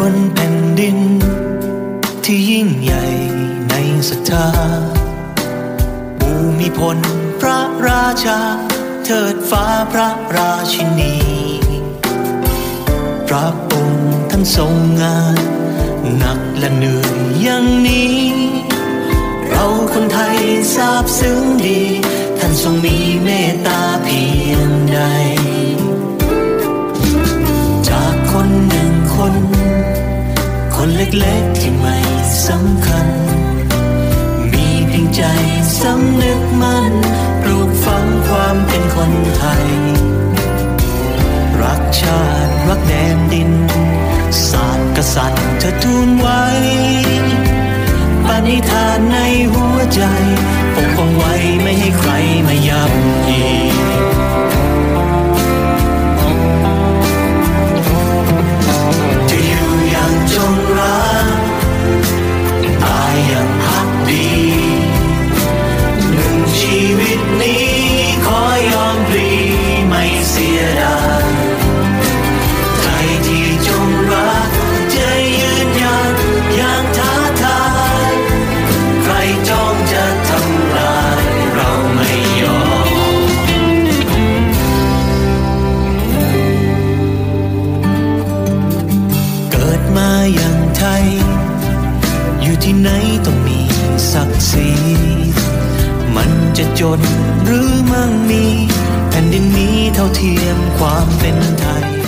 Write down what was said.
นแผ่นดินที่ยิ่งใหญ่ในศรัทธาภูมิพลพระราชาเทิดฟ้าพระราชินีพระองค์ท่านทรงงานหนักและเหนื่อยอย่างนี้เราคนไทยซาบซึ้งดีท่านทรงมีเมตตาเพียงใดจากคนหนึ่งคนเล็กๆที่ไม่สำคัญมีเพียงใจสำนึกมั่นปลูกฝังความเป็นคนไทยรักชาติรักแดนดินศาสตร์กษัตริย์เธอทูลไว้ปณิธานในหัวใจปกป้องไว้ไม่ให้ใครมาย่ำยีจะอยู่อย่างจงรักตายอย่างภักดีหนึ่งชีวิตนี้ขอยอมพลีไม่เสียดายใจที่จงรักจะยืนหยัดอย่างท้าทายใครจ้องจะทำลายเราไม่ยอมเกิดมาอย่างไทยอยู่ที่ไหนต้องมีศักดิ์ศรีมันจะจนหรือมั่งมีแผ่นดินนี้เท่าเทียมความเป็นไทย